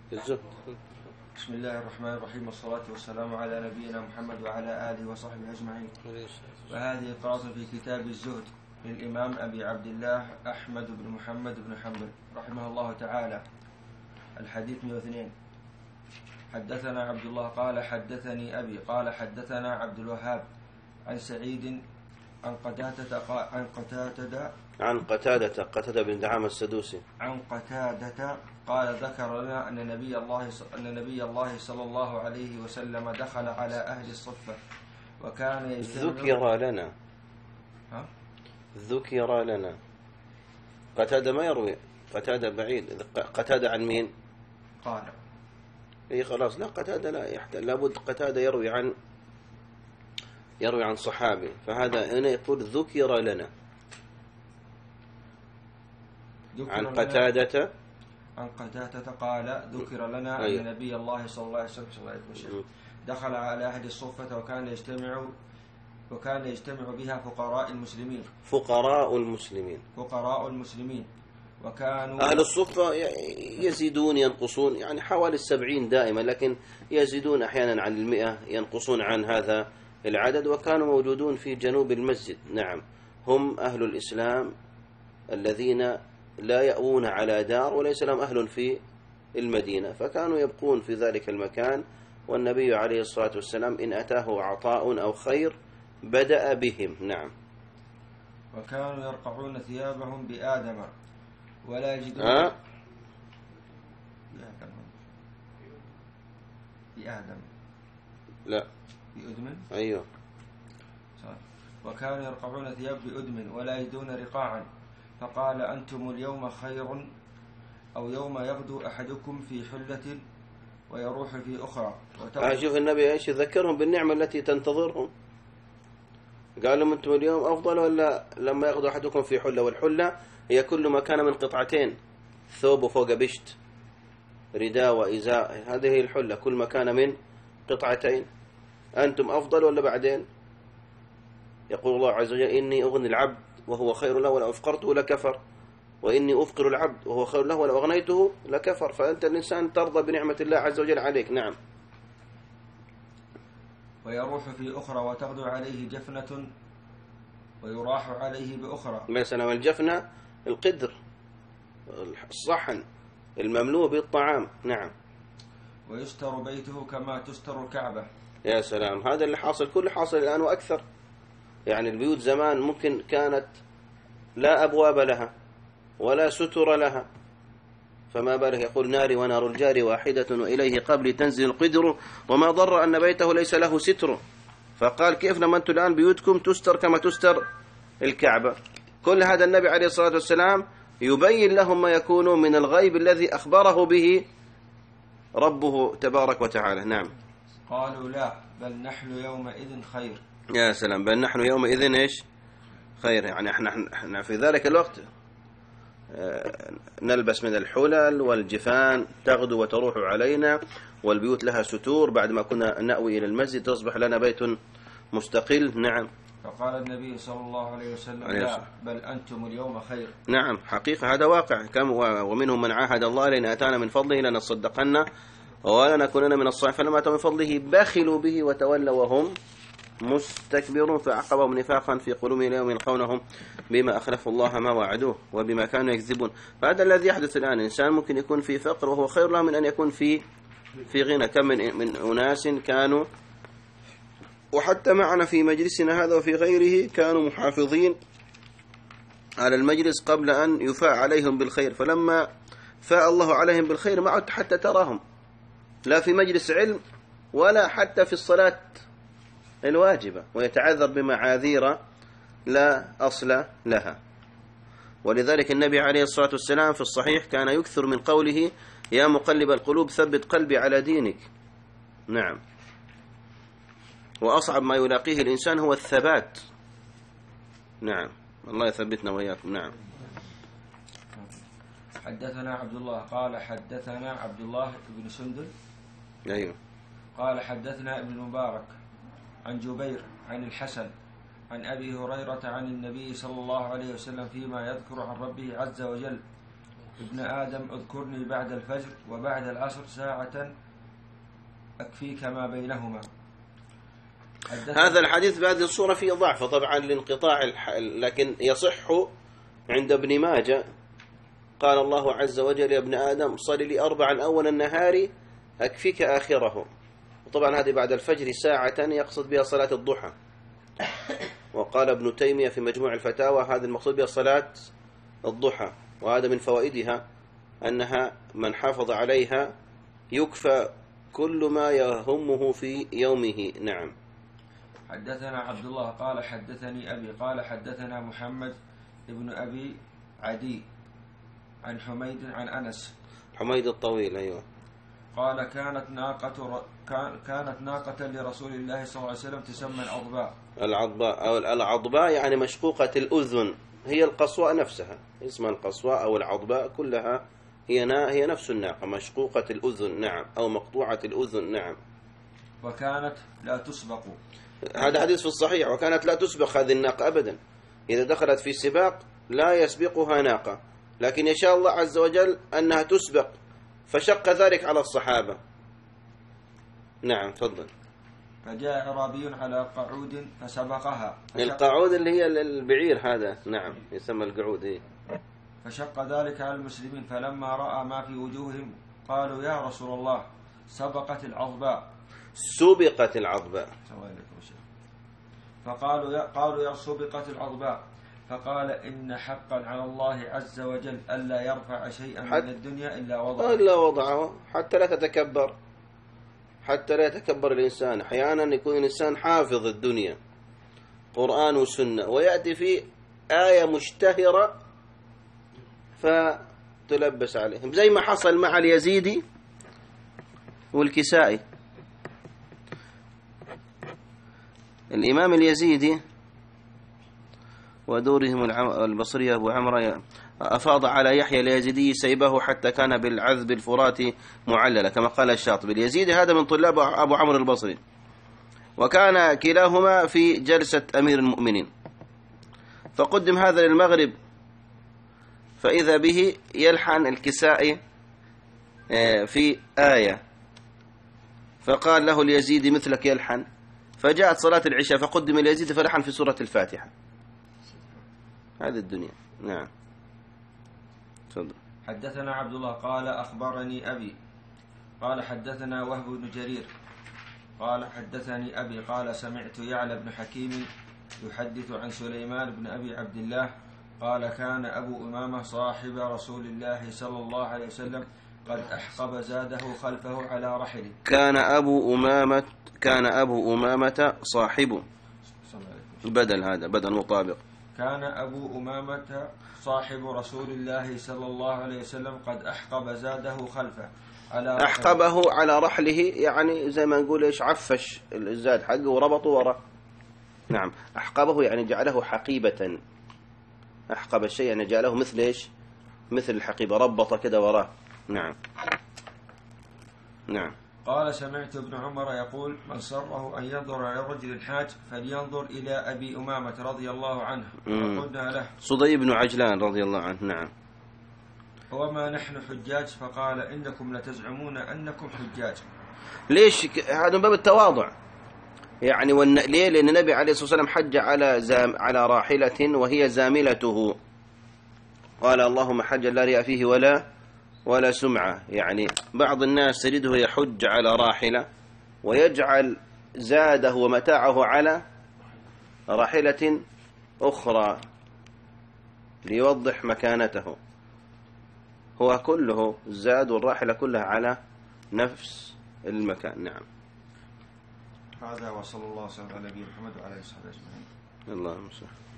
الزهد. بسم الله الرحمن الرحيم، والصلاة والسلام على نبينا محمد وعلى آله وصحبه أجمعين. وهذه قراءة في كتاب الزهد للإمام أبي عبد الله أحمد بن محمد بن حنبل رحمه الله تعالى. الحديث 102. حدثنا عبد الله قال حدثني أبي قال حدثنا عبد الوهاب عن سعيد عن قتادة بن دعامة السدوسي عن قتادة قال ذكر لنا أن نبي الله صلى الله عليه وسلم دخل على أهل الصفة وكان ذكر لنا. قتادة ما يروي، قتادة بعيد. قتادة عن مين؟ قال اي خلاص، لا قتادة لا يحتاج، لابد قتادة يروي عن صحابي، فهذا هنا يقول ذكر لنا عن قتادة قال ذكر لنا أن نبي الله صلى الله عليه وسلم دخل على أهل الصفة وكان يجتمع بها فقراء المسلمين وكانوا أهل الصفة يزيدون ينقصون، يعني حوالي 70 دائما، لكن يزيدون أحيانا عن 100، ينقصون عن هذا العدد. وكانوا موجودون في جنوب المسجد. نعم، هم أهل الإسلام الذين لا يأوون على دار وليس لهم أهل في المدينة، فكانوا يبقون في ذلك المكان، والنبي عليه الصلاة والسلام إن أتاه عطاء أو خير بدأ بهم. نعم. وكانوا يرقعون ثيابهم بآدم ولا يجدون بآدم لا بأدم. أيوه. وكانوا يرقعون ثياب بأدم ولا يجدون رقاعا، فقال أنتم اليوم خير، أو يوم يغدو أحدكم في حلة ويروح في أخرى. شوف النبي إيش يذكرهم بالنعمة التي تنتظرهم. قال لهم أنتم اليوم أفضل، ولا لما يغدو أحدكم في حلة، والحلة هي كل ما كان من قطعتين، ثوب فوق بشت، رداء وإزاء، هذه هي الحلة، كل ما كان من قطعتين. أنتم أفضل ولا بعدين؟ يقول الله عز وجل إني أغني العبد وهو خير له ولو أفقرته لكفر، وإني أفقر العبد وهو خير له ولو أغنيته لكفر. فأنت الإنسان ترضى بنعمة الله عز وجل عليك. نعم. ويروح في أخرى وتغدو عليه جفنة ويراح عليه بأخرى. مثلا الجفنة القدر، الصحن المملوء بالطعام. نعم. ويستر بيته كما تستر الكعبة. يا سلام، هذا اللي حاصل، كل حاصل الآن وأكثر. يعني البيوت زمان ممكن كانت لا أبواب لها ولا ستر لها، فما بالك يقول ناري ونار الجار واحدة وإليه قبل تنزل القدر، وما ضر أن بيته ليس له ستر. فقال كيف لما أنتم الآن بيوتكم تستر كما تستر الكعبة. كل هذا النبي عليه الصلاة والسلام يبين لهم ما يكون من الغيب الذي أخبره به ربه تبارك وتعالى. نعم. قالوا لا بل نحن يومئذ خير. يا سلام، بل نحن يومئذ إيش خير، يعني احنا في ذلك الوقت نلبس من الحلل والجفان تغدو وتروح علينا، والبيوت لها ستور، بعد ما كنا نأوي إلى المسجد تصبح لنا بيت مستقل. نعم. فقال النبي صلى الله عليه وسلم لا بل أنتم اليوم خير. نعم، حقيقة هذا واقع. كم ومنهم من عاهد الله لئن آتانا من فضله لنصدقن ولنكونن من الصالحين، فلما آتاهم من فضله بخلوا به وتولوا وهم مستكبرون، فعقبهم نفاقا في قلوبهم يوم يلقونهم بما أخلفوا الله ما وعدوه وبما كانوا يكذبون. فهذا الذي يحدث الآن، إنسان ممكن يكون في فقر وهو خير له من أن يكون في غنى. كم من أناس كانوا، وحتى معنا في مجلسنا هذا وفي غيره، كانوا محافظين على المجلس قبل أن يفاء عليهم بالخير، فلما فاء الله عليهم بالخير ما عدت حتى تراهم لا في مجلس علم ولا حتى في الصلاة الواجبة، ويتعذر بمعاذير لا أصل لها. ولذلك النبي عليه الصلاة والسلام في الصحيح كان يكثر من قوله يا مقلب القلوب ثبت قلبي على دينك. نعم. وأصعب ما يلاقيه الإنسان هو الثبات. نعم، الله يثبتنا وإياكم. نعم. حدثنا عبد الله قال حدثنا عبد الله بن سندل. أيوه. قال حدثنا ابن المبارك عن جبير عن الحسن عن أبي هريرة عن النبي صلى الله عليه وسلم فيما يذكر عن ربه عز وجل ابن آدم اذكرني بعد الفجر وبعد العصر ساعة أكفيك ما بينهما. هذا الحديث بهذه الصورة فيه ضعف طبعا لانقطاع لكن يصح عند ابن ماجه. قال الله عز وجل يا ابن آدم صل لي 4 أول النهار أكفيك آخره. وطبعا هذه بعد الفجر ساعة يقصد بها صلاة الضحى. وقال ابن تيمية في مجموع الفتاوى هذا المقصود بها صلاة الضحى، وهذا من فوائدها أنها من حافظ عليها يكفى كل ما يهمه في يومه. نعم. حدثنا عبد الله قال حدثني أبي قال حدثنا محمد ابن أبي عدي عن حميد عن أنس. حميد الطويل أيوة. قال كانت ناقة لرسول الله صلى الله عليه وسلم تسمى العضباء. العضباء أو العضباء يعني مشقوقة الأذن، هي القصواء نفسها اسمها القصواء أو العضباء، كلها هي نفس الناقة مشقوقة الأذن. نعم. أو مقطوعة الأذن. نعم. وكانت لا تسبق. هذا حديث في الصحيح. وكانت لا تسبق هذه الناقة أبدا، إذا دخلت في سباق لا يسبقها ناقة، لكن يشاء الله عز وجل أنها تسبق فشق ذلك على الصحابة. نعم. تفضل. فجاء أعرابي على قعود فسبقها. القعود اللي هي البعير هذا. نعم يسمى القعود. إيه؟ فشق ذلك على المسلمين، فلما رأى ما في وجوههم قالوا يا رسول الله سبقت العضباء. سبقت العضباء. قالوا يا سبقت العضباء. فقال إن حقا على الله عز وجل ألا يرفع شيئا من الدنيا إلا وضعه حتى لا تتكبر، حتى لا يتكبر الإنسان. أحيانا يكون الإنسان حافظ الدنيا قرآن وسنة ويأتي في آية مشتهرة فتلبس عليهم، زي ما حصل مع اليزيدي والكسائي. الإمام اليزيدي ودورهم البصري أبو عمرو أفاض على يحيى اليزيدي سيبه حتى كان بالعذب الفراتي معللة كما قال الشاطبي. اليزيدي هذا من طلاب أبو عمرو البصري، وكان كلاهما في جلسة أمير المؤمنين، فقدم هذا للمغرب فإذا به يلحن الكسائي في آية، فقال له اليزيدي مثلك يلحن، فجاءت صلاة العشاء فقدم اليزيدي فلحن في سورة الفاتحة. هذه الدنيا. نعم. تفضل. حدثنا عبد الله قال أخبرني أبي قال حدثنا وهب بن جرير قال حدثني أبي قال سمعت يعلى بن حكيم يحدث عن سليمان بن أبي عبد الله قال كان أبو أمامة صاحب رسول الله صلى الله عليه وسلم قد أحقب زاده خلفه على رحله. كان أبو أمامة صاحبه، بدل هذا بدل مطابق. كان أبو أمامة صاحب رسول الله صلى الله عليه وسلم قد أحقب زاده خلفه على أحقبه على رحله، يعني زي ما نقول إيش، عفش الزاد حقه وربطه وراه. نعم. أحقبه يعني جعله حقيبة. أحقب الشيء يعني جعله مثل إيش، مثل الحقيبة، ربط كده وراه. نعم. نعم. قال سمعت ابن عمر يقول من سره أن ينظر إلى رجل الحاج فلينظر إلى أبي أمامة رضي الله عنه. فقلنا له صدي بن عجلان رضي الله عنه. نعم. وما نحن حجاج؟ فقال إنكم لتزعمون أنكم حجاج. ليش؟ هذا من باب التواضع يعني. ليه؟ لأن النبي عليه الصلاة والسلام حج على راحلة وهي زاملته، قال اللهم حج لا رياء فيه ولا سمعة. يعني بعض الناس تجده يحج على راحلة ويجعل زاده ومتاعه على راحلة أخرى ليوضح مكانته، هو كله الزاد والراحلة كلها على نفس المكان. نعم. هذا وصلى الله وسلم على نبينا محمد وعلى آله وصحبه أجمعين. اللهم صل.